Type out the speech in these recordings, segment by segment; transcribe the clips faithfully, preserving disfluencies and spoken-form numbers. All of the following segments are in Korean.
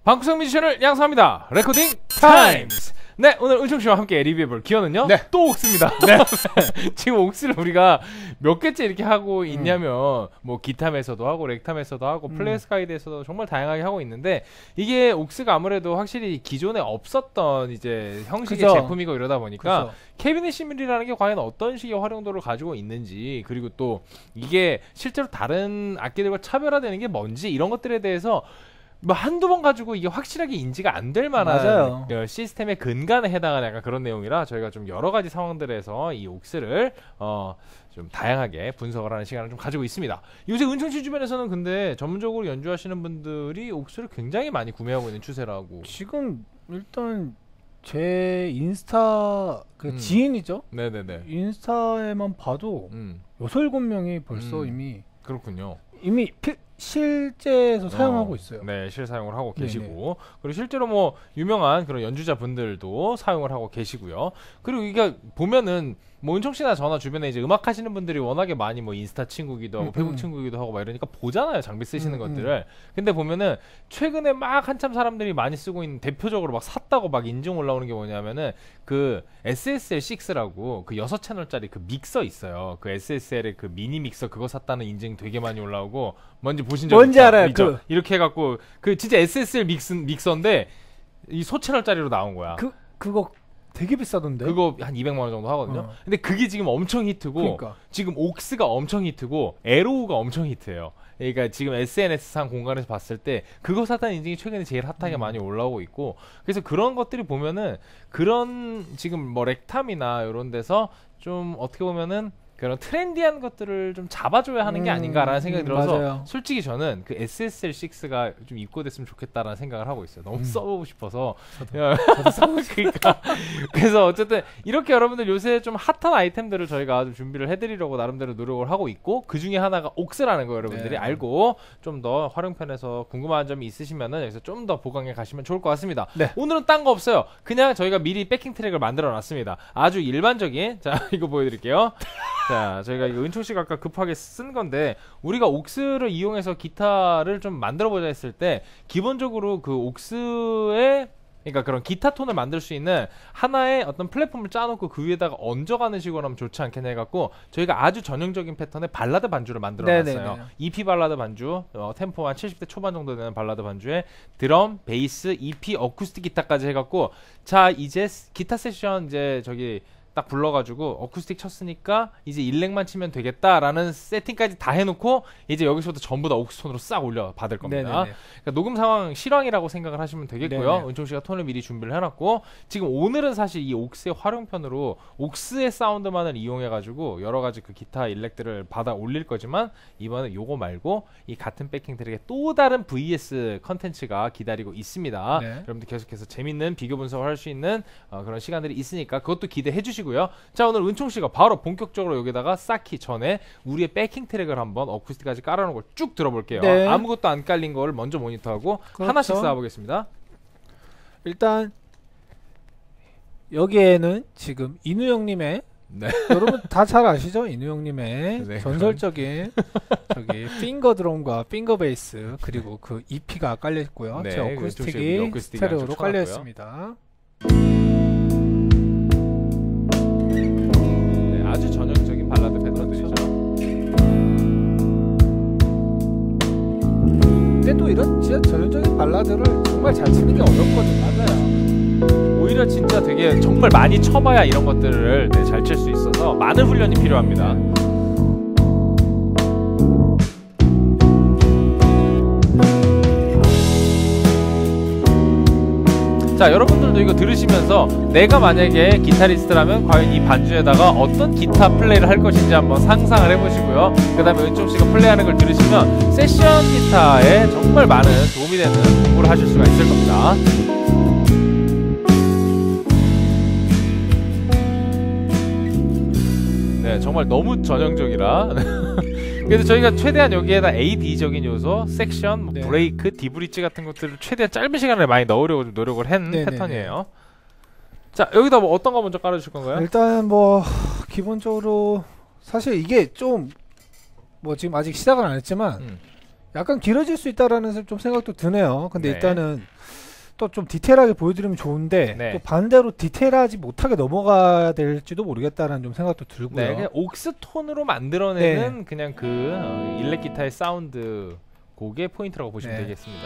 방구석 뮤지션을 양성합니다. 레코딩 타임스. 네, 오늘 은총씨와 함께 리뷰해볼 기어는요. 네. 또 옥스입니다. 네. 지금 옥스를 우리가 몇 개째 이렇게 하고 있냐면 음. 뭐 기타에서도 하고 렉탐에서도 하고 음. 플레이스 가이드에서도 정말 다양하게 하고 있는데, 이게 옥스가 아무래도 확실히 기존에 없었던 이제 형식의 그죠. 제품이고 이러다 보니까 그죠. 캐비닛 시뮬이라는 게 과연 어떤 식의 활용도를 가지고 있는지, 그리고 또 이게 실제로 다른 악기들과 차별화되는 게 뭔지, 이런 것들에 대해서 뭐 한두 번 가지고 이게 확실하게 인지가 안 될 만한 그 시스템의 근간에 해당하는 약간 그런 내용이라, 저희가 좀 여러 가지 상황들에서 이 옥스를 어 좀 다양하게 분석을 하는 시간을 좀 가지고 있습니다. 요새 은총씨 주변에서는 근데 전문적으로 연주하시는 분들이 옥스를 굉장히 많이 구매하고 있는 추세라고. 지금 일단 제 인스타 그 음. 지인이죠? 네네네. 인스타에만 봐도 음. 여섯 일곱 명이 벌써 음. 이미 그렇군요. 이미 피, 실제에서 사용하고 어, 있어요. 네, 실사용을 하고 네네. 계시고, 그리고 실제로 뭐 유명한 그런 연주자분들도 사용을 하고 계시고요. 그리고 이게 보면은 뭐 은총씨나 저나 주변에 이제 음악 하시는 분들이 워낙에 많이 뭐 인스타 친구기도 하고 음, 페북 음. 친구기도 하고 막 이러니까 보잖아요, 장비 쓰시는 음, 것들을. 음. 근데 보면은 최근에 막 한참 사람들이 많이 쓰고 있는, 대표적으로 막 샀다고 막 인증 올라오는 게 뭐냐면은 그 에스에스엘 식스라고 그 여섯 채널짜리 그 믹서 있어요. 그 에스에스엘의 그 미니 믹서, 그거 샀다는 인증 되게 많이 올라오고. 뭔지 보신 적 있죠? 뭔지 알아요. 그 이렇게 해갖고 그 진짜 에스에스엘 믹스, 믹서인데 이 소채널짜리로 나온 거야. 그 그거 되게 비싸던데. 그거 한 이백만 원 정도 하거든요. 어. 근데 그게 지금 엄청 히트고, 그러니까. 지금 옥스가 엄청 히트고 에로우가 엄청 히트해요. 그러니까 지금 에스엔에스상 공간에서 봤을 때 그거 샀다는 인증이 최근에 제일 핫하게 음. 많이 올라오고 있고, 그래서 그런 것들이 보면은 그런 지금 뭐 렉탐이나 이런 데서 좀 어떻게 보면은 그런 트렌디한 것들을 좀 잡아줘야 하는 게 아닌가라는 생각이 음, 들어서 맞아요. 솔직히 저는 그 에스에스엘 식스가 좀 입고됐으면 좋겠다라는 생각을 하고 있어요. 너무 음. 써보고 싶어서. 저도, 저도 써보고 그러니까 그래서 어쨌든 이렇게 여러분들 요새 좀 핫한 아이템들을 저희가 좀 준비를 해드리려고 나름대로 노력을 하고 있고, 그 중에 하나가 옥스라는 거 여러분들이 네. 알고 좀 더 활용편에서 궁금한 점이 있으시면은 여기서 좀 더 보강해 가시면 좋을 것 같습니다. 네. 오늘은 딴 거 없어요. 그냥 저희가 미리 백킹 트랙을 만들어 놨습니다. 아주 일반적인, 자 이거 보여드릴게요. 자, 저희가 이거 은총씨가 아까 급하게 쓴 건데, 우리가 옥스를 이용해서 기타를 좀 만들어보자 했을 때 기본적으로 그 옥스의, 그러니까 그런 기타 톤을 만들 수 있는 하나의 어떤 플랫폼을 짜놓고 그 위에다가 얹어가는 식으로 하면 좋지 않겠냐 해갖고 저희가 아주 전형적인 패턴의 발라드 반주를 만들어놨어요. 이피 발라드 반주, 어, 템포 한 칠십 대 초반 정도 되는 발라드 반주에 드럼, 베이스, 이피, 어쿠스틱 기타까지 해갖고, 자 이제 기타 세션 이제 저기 딱 불러가지고 어쿠스틱 쳤으니까 이제 일렉만 치면 되겠다라는 세팅까지 다 해놓고 이제 여기서부터 전부 다 옥스톤으로 싹 올려 받을 겁니다. 그러니까 녹음 상황 실황이라고 생각을 하시면 되겠고요. 은총씨가 톤을 미리 준비를 해놨고, 지금 오늘은 사실 이 옥스의 활용편으로 옥스의 사운드만을 이용해가지고 여러가지 그 기타 일렉들을 받아 올릴 거지만, 이번엔 요거 말고 이 같은 백킹 트랙에 또 다른 브이에스 컨텐츠가 기다리고 있습니다. 네. 여러분들 계속해서 재밌는 비교 분석을 할 수 있는 어, 그런 시간들이 있으니까 그것도 기대해 주시고, 자 오늘 은총씨가 바로 본격적으로 여기다가 쌓기 전에 우리의 백킹 트랙을 한번 어쿠스틱까지 깔아놓은 걸 쭉 들어볼게요. 네. 아무것도 안 깔린 거를 먼저 모니터하고 그렇죠. 하나씩 쌓아보겠습니다. 일단 여기에는 지금 인우형님의 네. 여러분 다 잘 아시죠? 인우형님의 네, 전설적인 저기 핑거 드럼과 핑거 베이스, 그리고 그 이피가 깔려있고요. 네, 제 어쿠스틱이 어쿠스틱이 스테레오로 깔려있습니다. 아주 전형적인 발라드 패턴들이죠. 근데 또 이런 진짜 전형적인 발라드를 정말 잘 치는 게 어렵거든. 맞아요. 오히려 진짜 되게 정말 많이 쳐봐야 이런 것들을 네, 잘 칠 수 있어서 많은 훈련이 필요합니다. 자, 여러분들도 이거 들으시면서 내가 만약에 기타리스트라면 과연 이 반주에다가 어떤 기타 플레이를 할 것인지 한번 상상을 해보시고요. 그 다음에 은총씨가 플레이하는 걸 들으시면 세션 기타에 정말 많은 도움이 되는 공부를 하실 수가 있을 겁니다. 네, 정말 너무 전형적이라 그래서 저희가 최대한 여기에다 에이디적인 요소, 섹션, 뭐 네. 브레이크, 디브리지 같은 것들을 최대한 짧은 시간에 많이 넣으려고 좀 노력을 한 네네네. 패턴이에요. 자, 여기다 뭐 어떤 거 먼저 깔아주실 건가요? 일단 뭐 기본적으로 사실 이게 좀 뭐 지금 아직 시작은 안 했지만 음. 약간 길어질 수 있다라는 좀 생각도 드네요. 근데 네. 일단은 또 좀 디테일하게 보여드리면 좋은데 네. 또 반대로 디테일하지 못하게 넘어가야 될지도 모르겠다는 좀 생각도 들고요. 네, 그냥 옥스톤으로 만들어내는 네. 그냥 그 어, 일렉 기타의 사운드 곡의 포인트라고 보시면 네. 되겠습니다.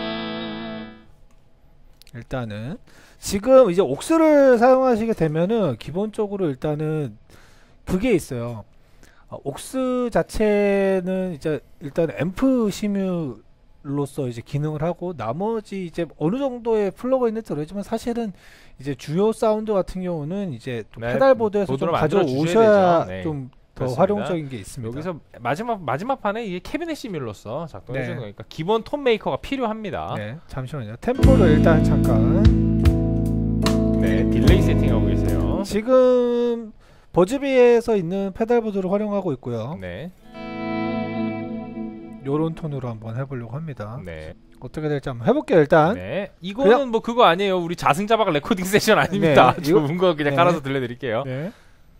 일단은 지금 이제 옥스를 사용하시게 되면은 기본적으로 일단은 그게 있어요. 어, 옥스 자체는 이제 일단 앰프 심유 로서 이제 기능을 하고 나머지 이제 어느 정도의 플러그인을 들어있지만 사실은 이제 주요 사운드 같은 경우는 이제 네, 페달보드에서 좀 가져오셔야 네, 좀 더 활용적인 게 있습니다. 여기서 마지막 마지막 판에 이게 캐비넷 시뮬러서 작동해 주는 네. 거니까 기본 톤 메이커가 필요합니다. 네, 잠시만요. 템포를 일단 잠깐. 네, 딜레이 세팅하고 계세요. 지금 버즈비에서 있는 페달보드를 활용하고 있고요. 네. 요런 톤으로 한번 해보려고 합니다. 네. 어떻게 될지 한번 해볼게요. 일단. 네. 이거는 그냥 뭐 그거 아니에요. 우리 자승자박 레코딩 세션 아닙니다. 네. 좋은 거 그냥 네. 깔아서 들려드릴게요. 네.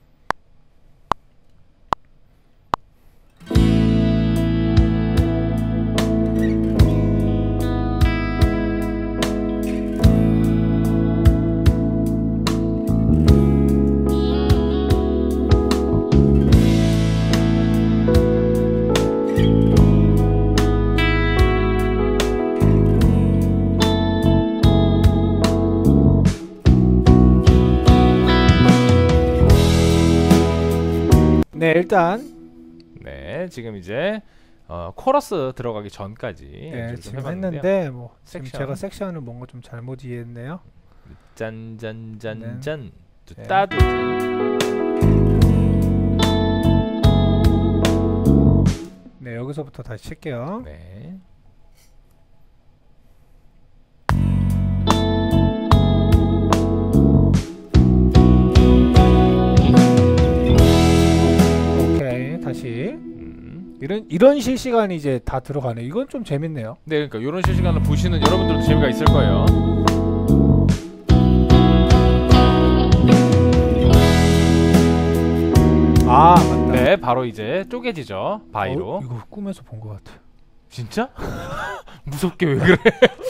네, 일단 네, 지금 이제 어, 코러스 들어가기 전까지 네, 지금 했는데 뭐 지금 제가 섹션을 뭔가 좀 잘못 이해했네요. 짠짠짠짠 네. 따두 네, 여기서부터 다시 칠게요. 네. 다시 음. 이런 이런 실시간이 이제 다 들어가네. 이건 좀 재밌네요. 네, 그러니까 이런 실시간을 보시는 여러분들도 재미가 있을 거예요. 아, 맞다. 네, 바로 이제 쪼개지죠. 바위로. 어, 이거 꿈에서 본 것 같아요. 진짜? 무섭게 왜 그래?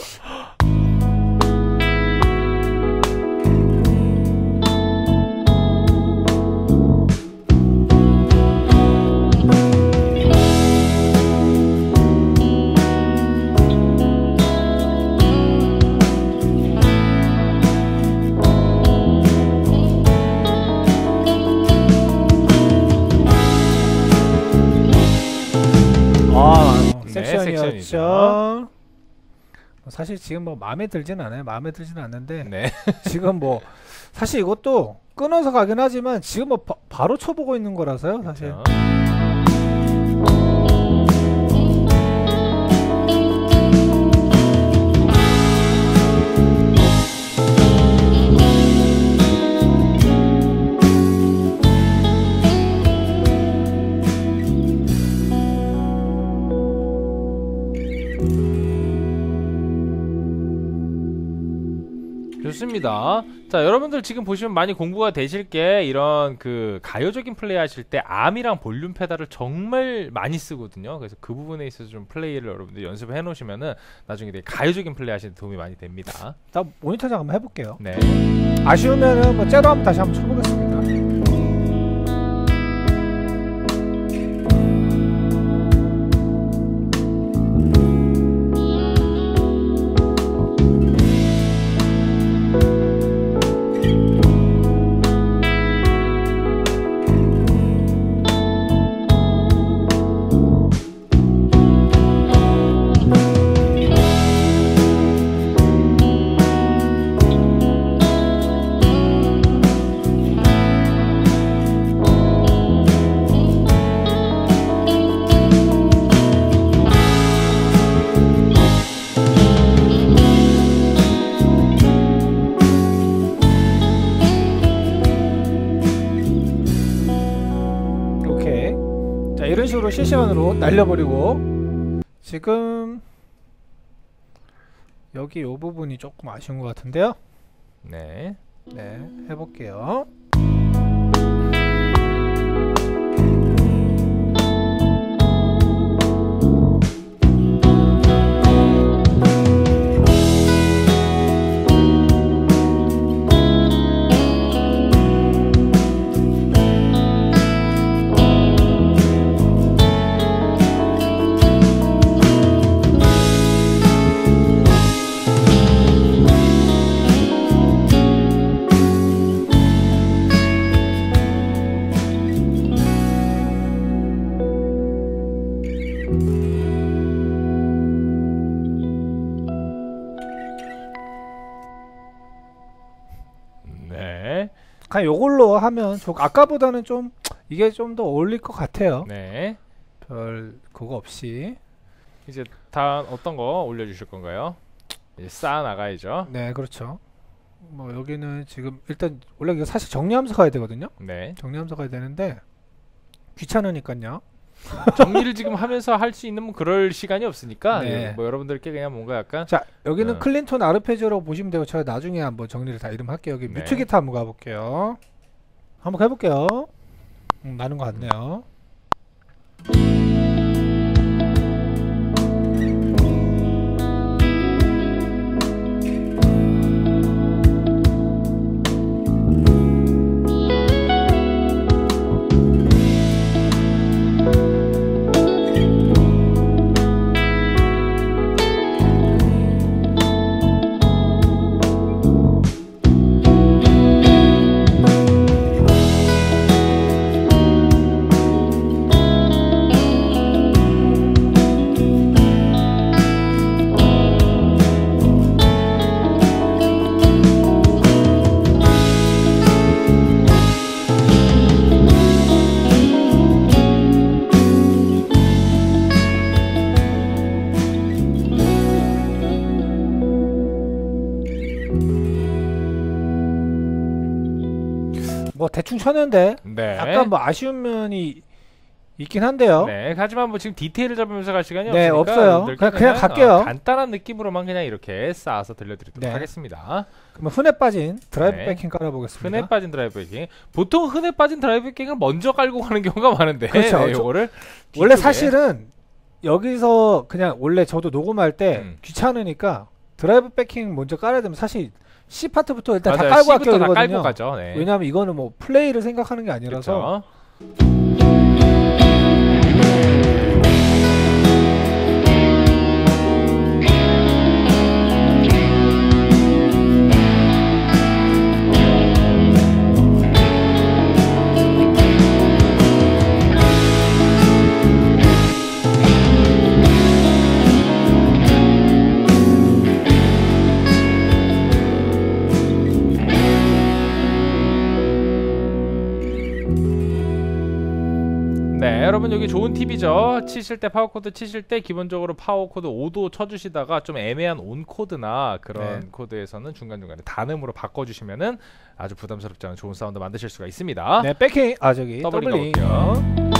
섹션이었죠. 사실 지금 뭐 마음에 들진 않아요. 마음에 들진 않는데 네. 지금 뭐 사실 이것도 끊어서 가긴 하지만 지금 뭐 바, 바로 쳐보고 있는 거라서요. 사실. 그쵸. 좋습니다. 자, 여러분들 지금 보시면 많이 공부가 되실 게 이런 그 가요적인 플레이 하실 때 암이랑 볼륨 페달을 정말 많이 쓰거든요. 그래서 그 부분에 있어서 좀 플레이를 여러분들 연습을 해 놓으시면은 나중에 되게 가요적인 플레이 하시는 데 도움이 많이 됩니다. 나 모니터장 한번 해볼게요. 네. 아쉬우면은 뭐 째로 한번 다시 한번 쳐보겠습니다. 이런 식으로 실시간으로 날려버리고 지금 여기 이 부분이 조금 아쉬운 것 같은데요. 네, 네, 해볼게요. 네. 그냥 요걸로 하면 좋. 아까보다는 좀 이게 좀 더 어울릴 것 같아요. 네. 별 그거 없이. 이제 다음 어떤 거 올려주실 건가요? 이제 쌓아 나가야죠. 네, 그렇죠. 뭐 여기는 지금 일단 원래 이거 사실 정리하면서 가야 되거든요. 네. 정리하면서 가야 되는데 귀찮으니까요. 정리를 지금 하면서 할 수 있는 뭐 그럴 시간이 없으니까 네. 뭐 여러분들께 그냥 뭔가 약간 자 여기는 어. 클린톤 아르페지오라고 보시면 되고 제가 나중에 한번 정리를 다 이름 할게요. 여기 네. 뮤트 기타 한번 가볼게요. 한번 해볼게요. 음, 나는 것 같네요. 뭐 대충 쳤는데 네. 약간 뭐 아쉬운 면이 있긴 한데요. 네. 하지만 뭐 지금 디테일을 잡으면서 갈 시간이 네, 없으니까 없어요. 여러분들께 그냥- 그냥 갈게요. 어, 간단한 느낌으로만 그냥 이렇게 쌓아서 들려드리도록 네. 하겠습니다. 그러면 흔해 빠진 드라이브 네. 백킹 깔아보겠습니다. 흔해 빠진 드라이브 백킹. 보통 흔해 빠진 드라이브 백킹을 먼저 깔고 가는 경우가 많은데 그렇죠. 네, 요거를 원래 뒤쪽에. 사실은 여기서 그냥 원래 저도 녹음할 때 음. 귀찮으니까 드라이브 백킹 먼저 깔아야 되면 사실 C 파트부터 일단 맞아요. 다 깔고 C부터 갈게요 다 깔고 이거든요. 가죠. 네. 왜냐하면 이거는 뭐 플레이를 생각하는 게 아니라서. 그렇죠. 네, 여러분 여기 좋은 팁이죠. 치실 때 파워 코드 치실 때 기본적으로 파워 코드 오도 쳐주시다가 좀 애매한 온 코드나 그런 네. 코드에서는 중간중간에 단음으로 바꿔주시면은 아주 부담스럽지 않은 좋은 사운드 만드실 수가 있습니다. 네, 백킹 아 저기 더블링 더블링. 가볼게요.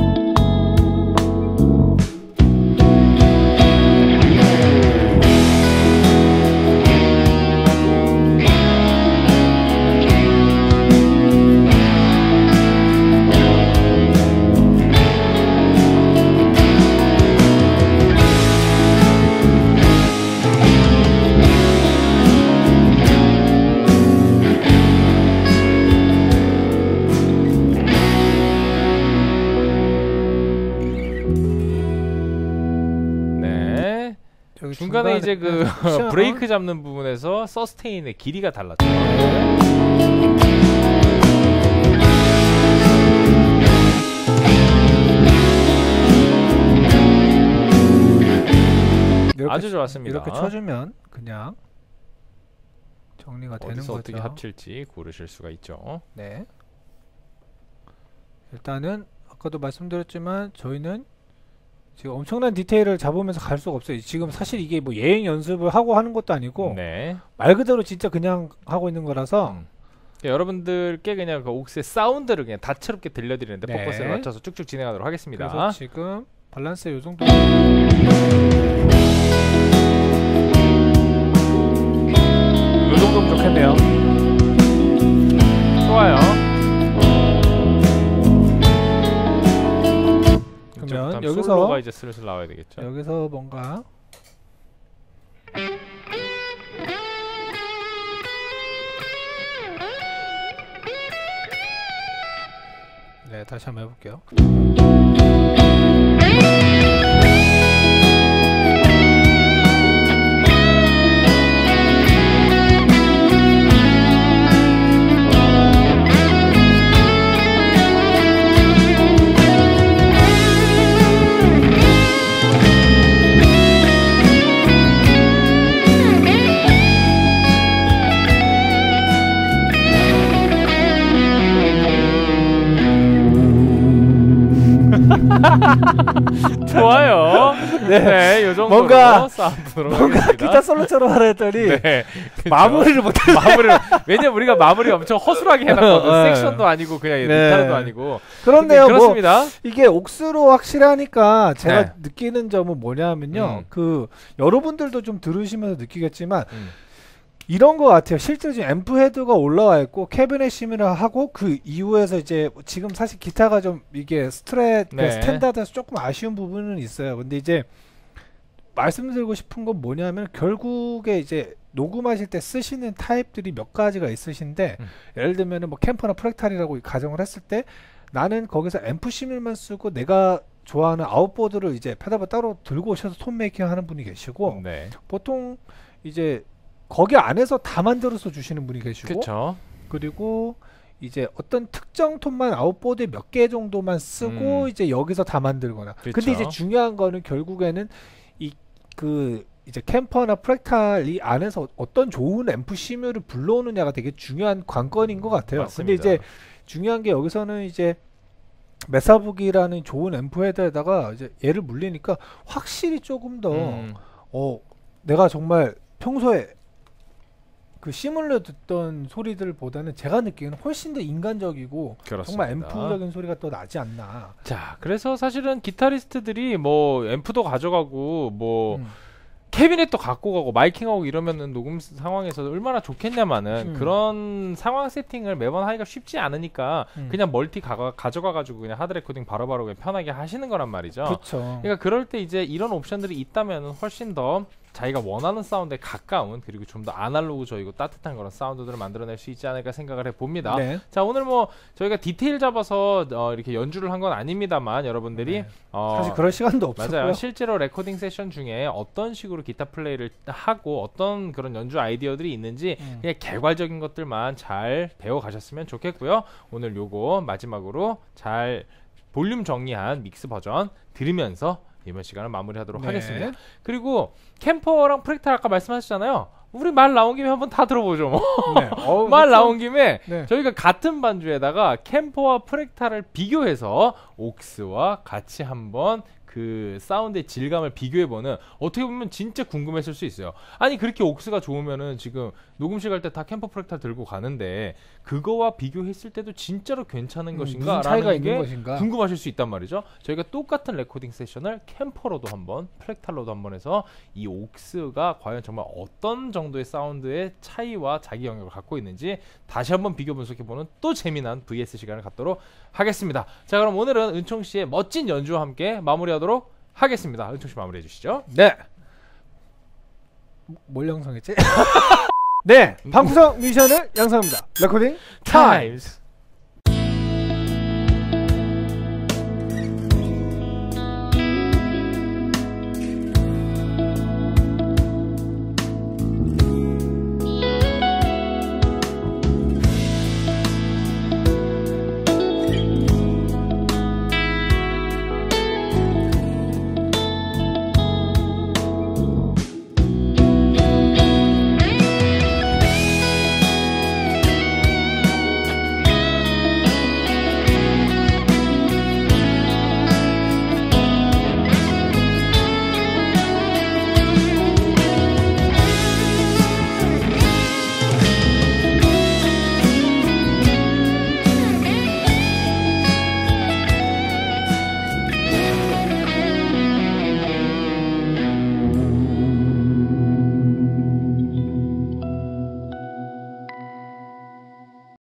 여기 중간에 이제 그 시원. 브레이크 잡는 부분에서 서스테인의 길이가 달랐죠. 이렇게 아주 좋았습니다. 이렇게 쳐주면 그냥 정리가 되는 어디서 거죠. 어떻게 합칠지 고르실 수가 있죠. 네. 일단은 아까도 말씀드렸지만 저희는 지금 엄청난 디테일을 잡으면서 갈 수가 없어요. 지금 사실 이게 뭐 예행 연습을 하고 하는 것도 아니고 네. 말 그대로 진짜 그냥 하고 있는 거라서 음. 여러분들께 그냥 그 옥스의 사운드를 그냥 다채롭게 들려드리는데 네. 포커스를 맞춰서 쭉쭉 진행하도록 하겠습니다. 그래서 지금 밸런스 요 정도. 요 정도면 좋겠네요. 좋아요. 그러면 여기서 여기서 솔로가 이제 슬슬 나와야 되겠죠. 여기서 뭔가 네 다시 한번 해볼게요. 좋아요. 네, 네, 요 정도로 뭔가 사운드로 뭔가 하겠습니다. 기타 솔로처럼 하라 했더니 네, 마무리를 못해. 마무리를 왜냐면 우리가 마무리 엄청 허술하게 해놨거든. 네. 섹션도 아니고 그냥 네. 기타도 아니고. 그렇네요. 그렇습니다. 뭐 이게 옥스로 확실하니까 제가 네. 느끼는 점은 뭐냐면요. 음. 그 여러분들도 좀 들으시면서 느끼겠지만 음. 이런 것 같아요. 실제로 지금 앰프 헤드가 올라와 있고 캐비넷 심의를 하고 그 이후에서 이제 지금 사실 기타가 좀 이게 스트레 네. 스탠다드에서 조금 아쉬운 부분은 있어요. 근데 이제 말씀드리고 싶은 건 뭐냐면 결국에 이제 녹음하실 때 쓰시는 타입들이 몇 가지가 있으신데 음. 예를 들면은 뭐 캠퍼나 프랙탈이라고 가정을 했을 때 나는 거기서 앰프 심의만 쓰고 내가 좋아하는 아웃보드를 이제 페달을 따로 들고 오셔서 톤 메이킹 하는 분이 계시고 네. 보통 이제 거기 안에서 다 만들어서 주시는 분이 계시고 그쵸. 그리고 이제 어떤 특정 톤만 아웃보드에 몇 개 정도만 쓰고 음. 이제 여기서 다 만들거나 그쵸. 근데 이제 중요한 거는 결국에는 이 그 이제 캠퍼나 프랙탈 이 안에서 어떤 좋은 앰프 심유를 불러오느냐가 되게 중요한 관건인 것 같아요. 맞습니다. 근데 이제 중요한 게 여기서는 이제 메사북이라는 좋은 앰프 헤드에다가 이제 얘를 물리니까 확실히 조금 더 음. 어, 내가 정말 평소에 그 시뮬러 듣던 소리들보다는 제가 느끼기에는 훨씬 더 인간적이고 그렇습니다. 정말 앰프적인 소리가 또 나지 않나. 자, 그래서 사실은 기타리스트들이 뭐 앰프도 가져가고 뭐 음. 캐비넷도 갖고 가고 마이킹하고 이러면은 녹음 상황에서 얼마나 좋겠냐마는 음. 그런 상황 세팅을 매번 하기가 쉽지 않으니까 음. 그냥 멀티 가, 가져가가지고 그냥 하드 레코딩 바로바로 그냥 편하게 하시는 거란 말이죠. 그렇죠. 그러니까 그럴 때 이제 이런 옵션들이 있다면 훨씬 더 자기가 원하는 사운드에 가까운 그리고 좀 더 아날로그적이고 따뜻한 그런 사운드들을 만들어낼 수 있지 않을까 생각을 해봅니다. 네. 자, 오늘 뭐 저희가 디테일 잡아서 어 이렇게 연주를 한 건 아닙니다만 여러분들이 네. 어 사실 그럴 시간도 없었고요. 맞아요. 실제로 레코딩 세션 중에 어떤 식으로 기타 플레이를 하고 어떤 그런 연주 아이디어들이 있는지 음. 그냥 개괄적인 것들만 잘 배워가셨으면 좋겠고요. 오늘 요거 마지막으로 잘 볼륨 정리한 믹스 버전 들으면서 이번 시간을 마무리하도록 네. 하겠습니다. 그리고 캠퍼랑 프랙탈 아까 말씀하셨잖아요. 우리 말 나온 김에 한번 다 들어보죠. 뭐. 네. 어, 말 그렇죠? 나온 김에 네. 저희가 같은 반주에다가 캠퍼와 프랙탈을 비교해서 옥스와 같이 한번 그 사운드의 질감을 비교해보는 어떻게 보면 진짜 궁금했을 수 있어요. 아니 그렇게 옥스가 좋으면은 지금 녹음실 갈 때 다 캠퍼 프랙탈 들고 가는데 그거와 비교했을 때도 진짜로 괜찮은 음, 것인가 무슨 차이가 라는 있는 게 것인가? 궁금하실 수 있단 말이죠. 저희가 똑같은 레코딩 세션을 캠퍼로도 한번 프랙탈로도 한번 해서 이 옥스가 과연 정말 어떤 정도의 사운드의 차이와 자기 영역을 갖고 있는지 다시 한번 비교 분석해보는 또 재미난 브이에스 시간을 갖도록 하겠습니다. 자, 그럼 오늘은 은총씨의 멋진 연주와 함께 마무리하도록 하겠습니다. 은총씨 마무리해 주시죠. 네. 뭘 양성했지? 네. 방구석 뮤지션을 양성합니다. 레코딩 타임스.